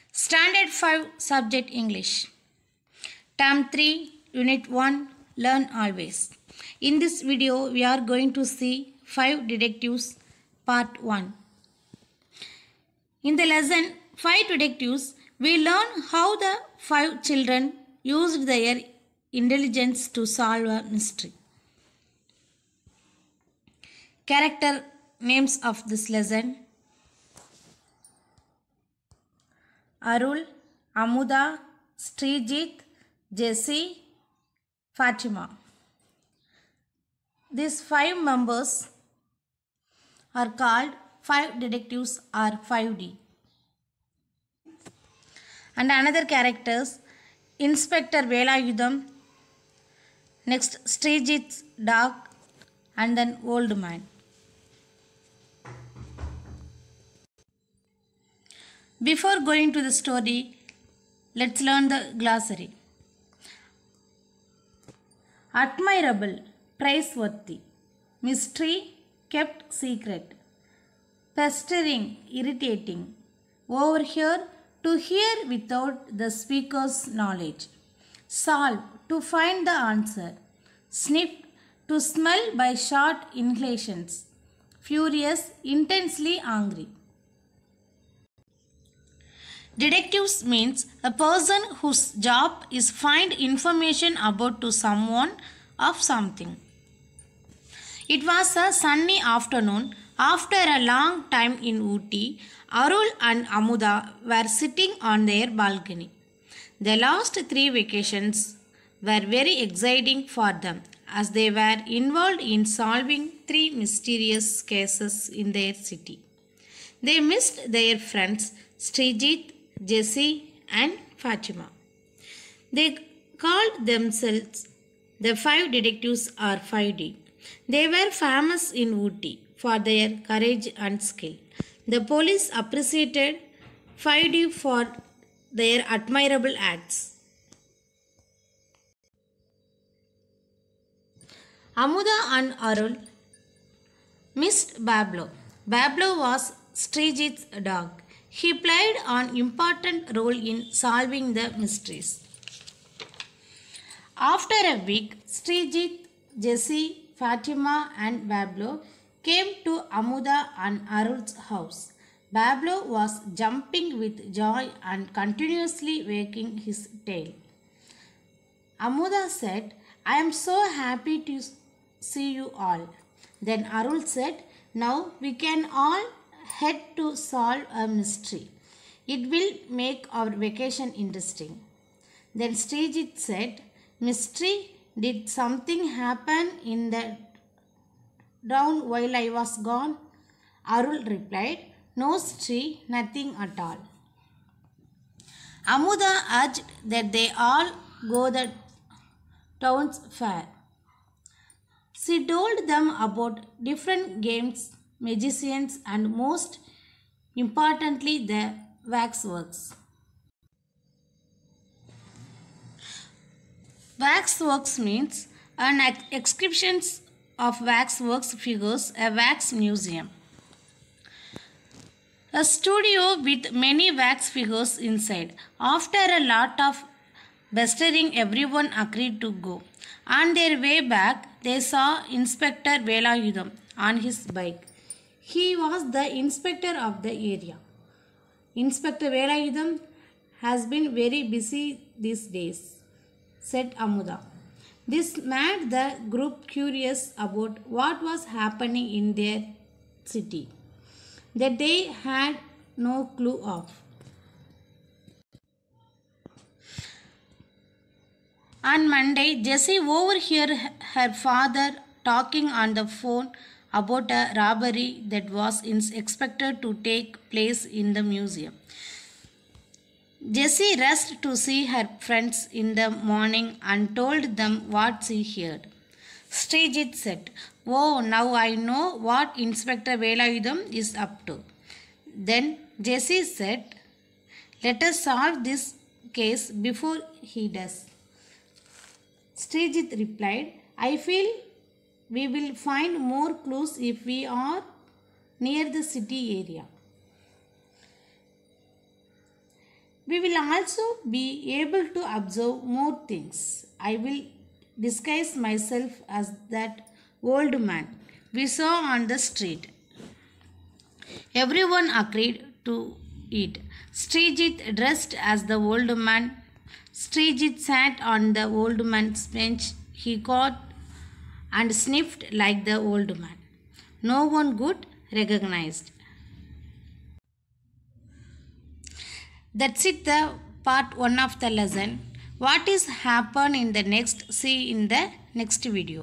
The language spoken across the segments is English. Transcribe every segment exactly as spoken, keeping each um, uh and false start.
Standard five Subject English. Term three Unit one Learn Always. In this video we are going to see five Detectives Part one. In the lesson five Detectives we learn how the five children used their intelligence to solve a mystery. Character names of this lesson: Arul, Amuda, Srijit, Jesse, Fatima. These five members are called five detectives or five D. And another characters: Inspector Velayudham, next Srijit's dog, and then old man. Before going to the story, let's learn the glossary. Admirable, praiseworthy. Mystery, kept secret. Pestering, irritating. Overhear, to hear without the speaker's knowledge. Solve, to find the answer. Sniff, to smell by short inhalations. Furious, intensely angry. Detectives means a person whose job is find information about to someone of something. It was a sunny afternoon. After a long time in Ooty, Arul and Amuda were sitting on their balcony. The last three vacations were very exciting for them as they were involved in solving three mysterious cases in their city. They missed their friends Srijit, Jesse and Fatima. They called themselves the five detectives or five D. They were famous in Ooty for their courage and skill. The police appreciated five D for their admirable acts. Amuda and Arul missed Bablo. Bablo was Srijit's dog. He played an important role in solving the mysteries. After a week, Srijit, Jesse, Fatima and Bablo came to Amuda and Arul's house. Bablo was jumping with joy and continuously wagging his tail. Amuda said, "I am so happy to see you all." Then Arul said, "Now we can all head to solve a mystery. It will make our vacation interesting." Then Srijit said, "Mystery? Did something happen in the town while I was gone?" Arul replied, "No, Sri, nothing at all." Amuda urged that they all go the town's fair. She told them about different games, magicians and most importantly the waxworks. Waxworks means an ex exhibition of waxworks figures, a wax museum. A studio with many wax figures inside. After a lot of pestering, everyone agreed to go. On their way back, they saw Inspector Velayudham on his bike. He was the inspector of the area. "Inspector Velayudham has been very busy these days," said Amuda. This made the group curious about what was happening in their city that they had no clue of. On Monday, Jessie overheard her father talking on the phone about a robbery that was expected to take place in the museum. Jessie rushed to see her friends in the morning and told them what she heard. Srijit said, "Oh, now I know what Inspector Velayudham is up to." Then Jessie said, "Let us solve this case before he does." Srijit replied, "I feel we will find more clues if we are near the city area." We will also be able to observe more things. I will disguise myself as that old man we saw on the street. Everyone agreed to it. Srijit dressed as the old man. Srijit sat on the old man's bench. He got and sniffed like the old man. No one could recognize. That's it, the part one of the lesson. What is happen in the next, see in the next video.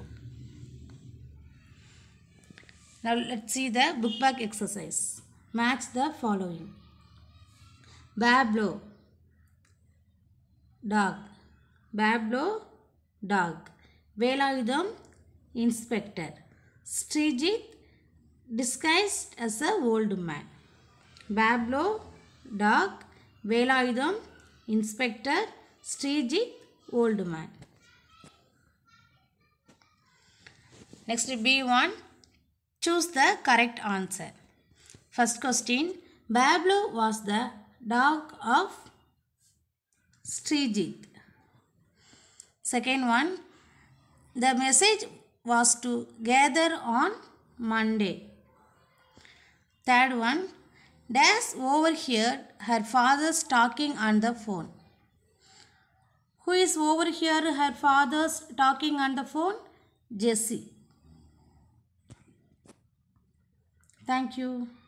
Now let's see the book back exercise. Match the following. Bablo, dog. Bablo, dog. Velayudham, inspector. Srijit, disguised as a old man. Bablo, dog. Velayudham, inspector. Srijit, old man. Next B one. Choose the correct answer. First question. Bablo was the dog of Srijit. Second one. The message was to gather on Monday. Third one. Dash overheard her father's talking on the phone. Who is overheard her father's talking on the phone? Jesse. Thank you.